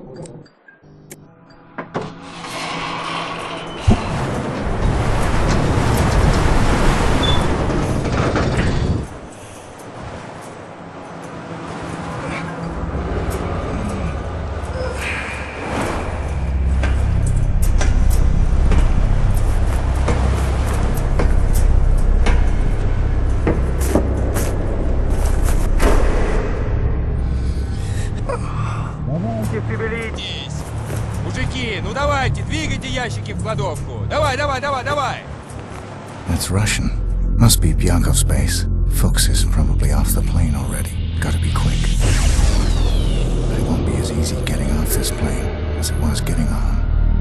Мужики, ну давайте, двигайте ящики в кладовку. Давай, давай, давай, давай! It's Russian. Must be Bjarkhov's base. Fuchs is probably off the plane already. Gotta be quick. But it won't be as easy getting off this plane as it was getting on.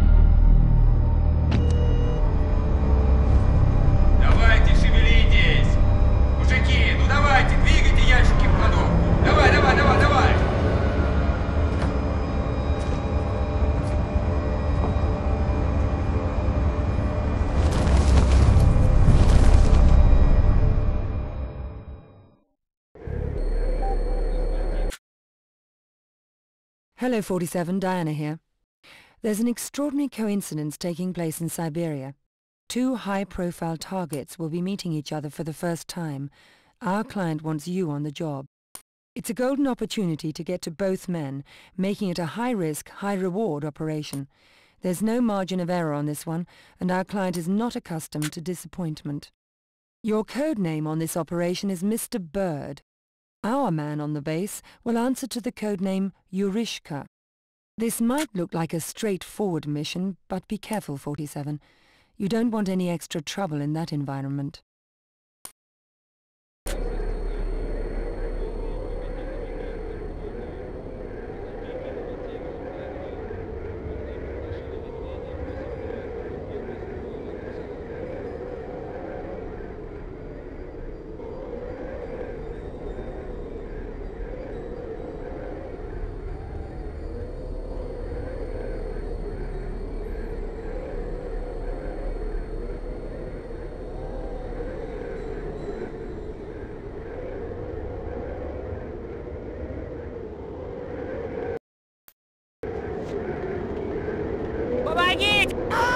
Давайте, шевелитесь! Мужики, ну давайте, двигайте ящики в кладовку. Давай, давай, давай, давай! Hello, 47, Diana here. There's an extraordinary coincidence taking place in Siberia. Two high-profile targets will be meeting each other for the first time. Our client wants you on the job. It's a golden opportunity to get to both men, making it a high-risk, high-reward operation. There's no margin of error on this one, and our client is not accustomed to disappointment. Your code name on this operation is Mr. Byrd. Our man on the base will answer to the codename Yurishka. This might look like a straightforward mission, but be careful, 47. You don't want any extra trouble in that environment. Помогите!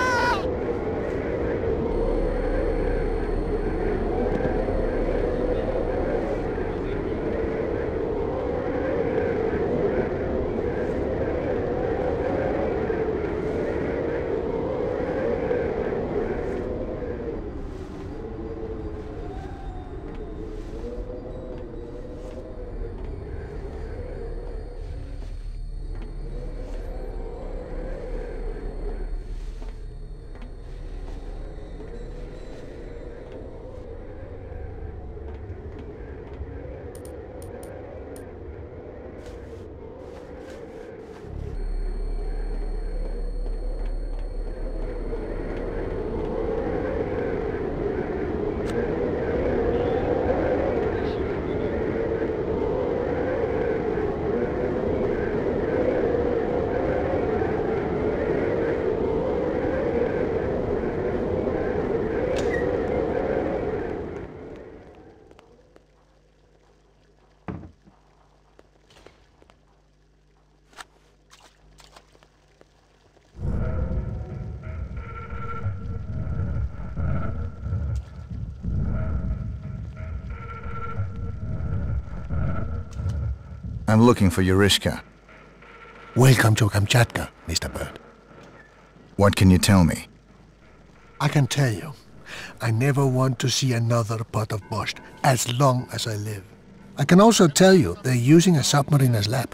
I'm looking for Yurishka. Welcome to Kamchatka, Mr. Byrd. What can you tell me? I can tell you, I never want to see another pot of borscht as long as I live. I can also tell you they're using a submarine as lab.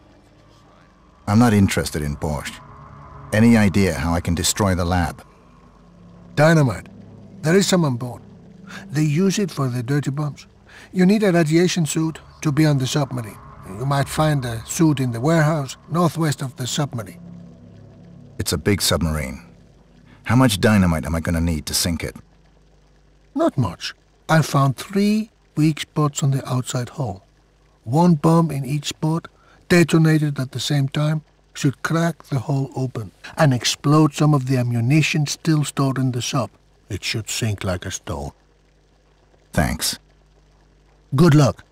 I'm not interested in borscht. Any idea how I can destroy the lab? Dynamite. There is some on board. They use it for the dirty bombs. You need a radiation suit to be on the submarine. You might find a suit in the warehouse northwest of the submarine. It's a big submarine. How much dynamite am I gonna need to sink it? Not much. I found 3 weak spots on the outside hull. 1 bomb in each spot, detonated at the same time, should crack the hull open and explode some of the ammunition still stored in the sub. It should sink like a stone. Thanks. Good luck.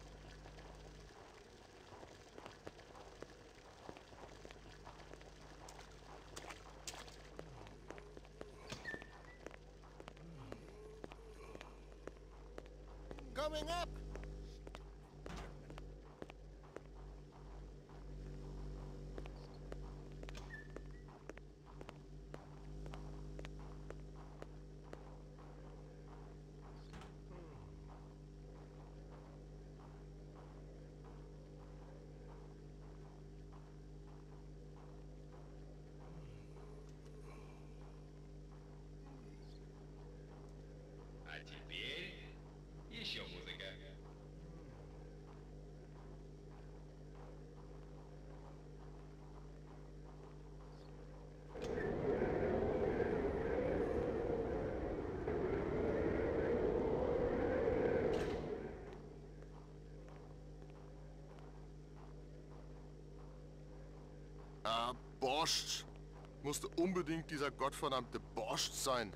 coming up! А теперь еще музыка. Borscht. Musste unbedingt dieser gottverdammte Borscht sein.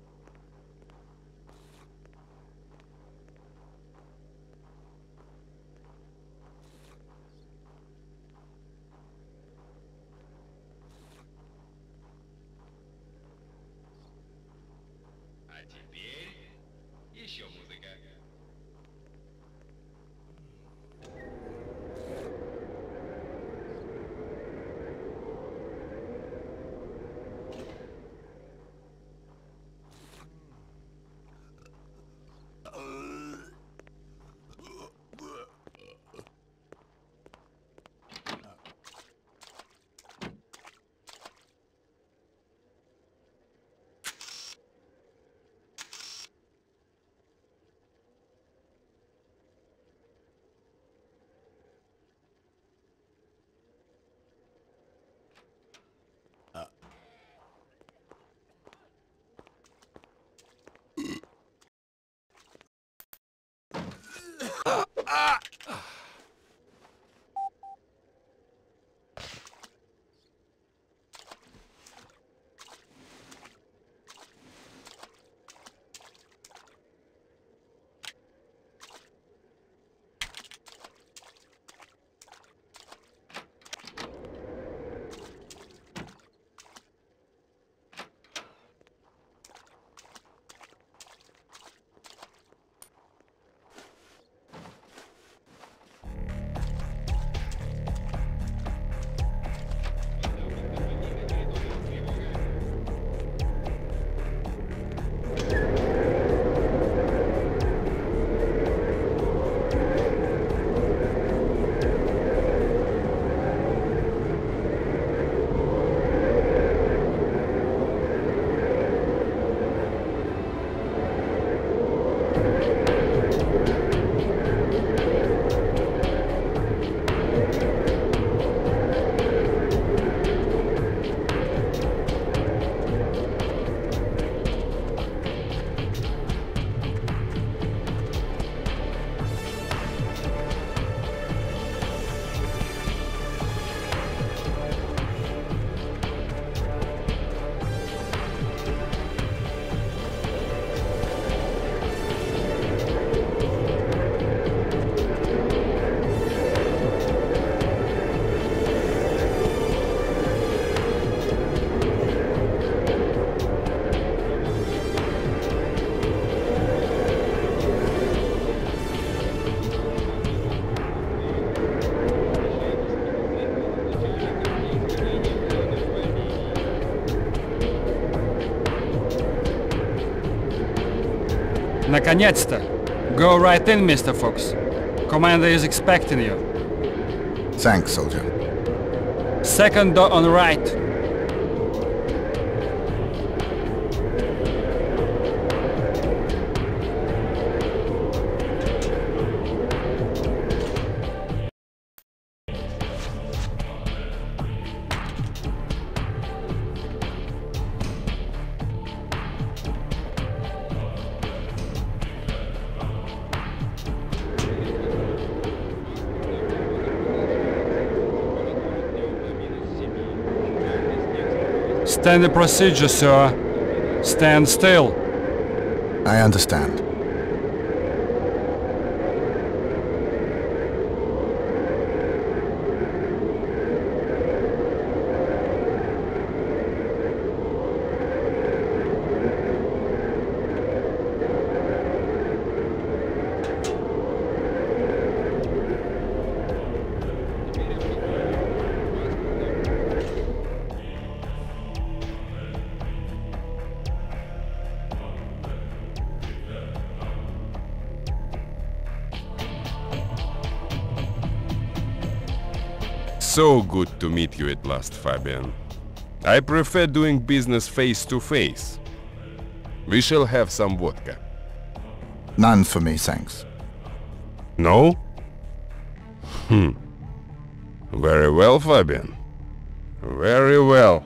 А теперь еще музыка. Наконец-то! Go right in, Mr. Fuchs. Commander is expecting you. Thanks, soldier. Second door on the right. Standard procedure, sir. Stand still. I understand. so good to meet you at last, Fabian. I prefer doing business face to face. We shall have some vodka. None for me, thanks. No? Very well, Fabian. Very well.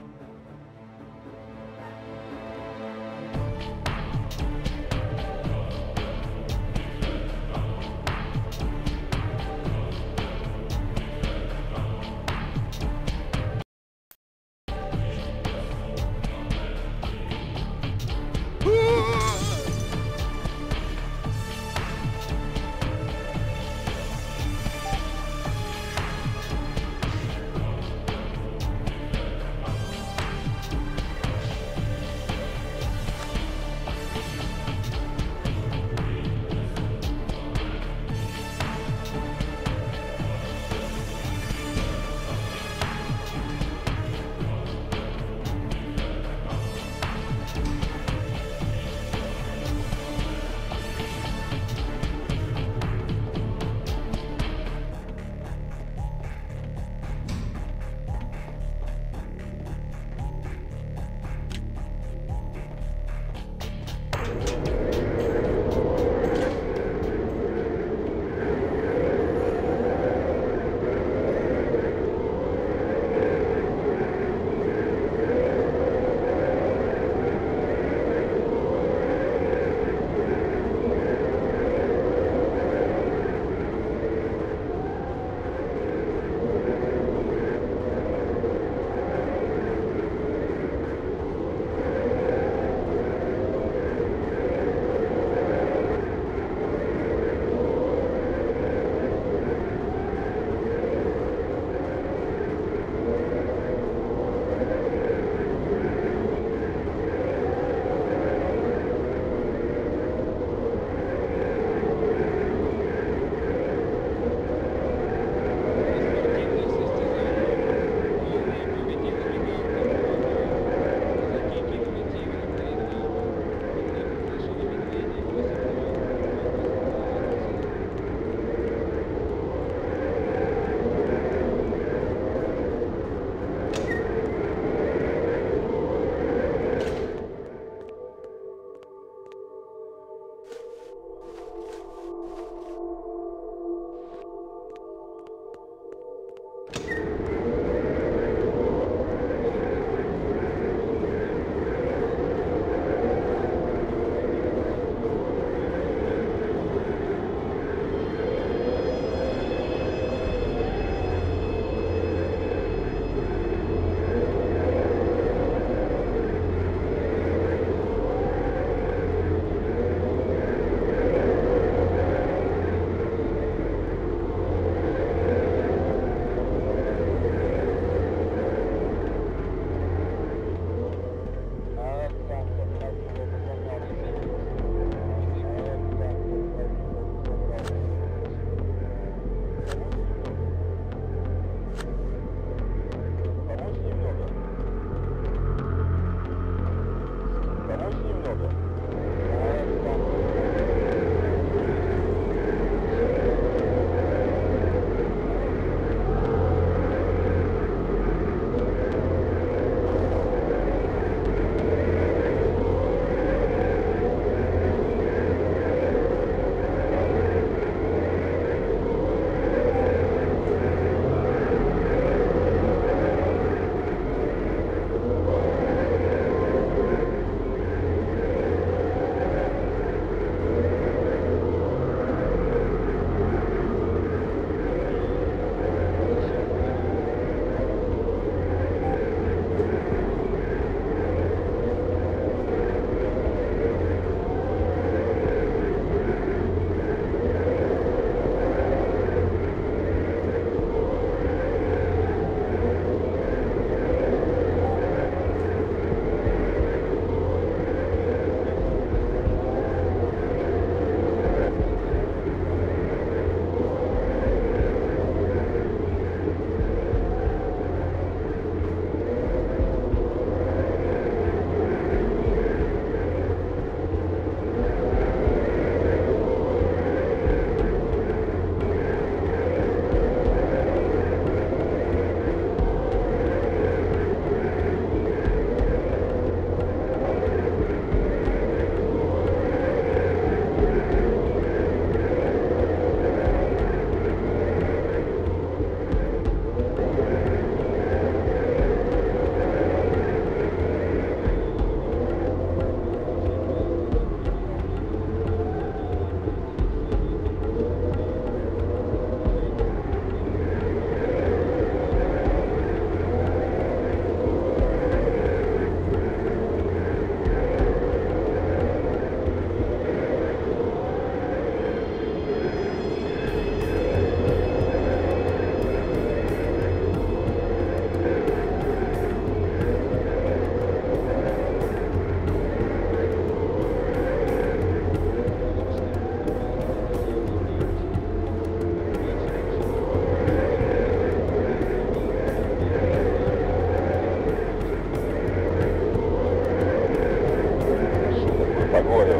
order.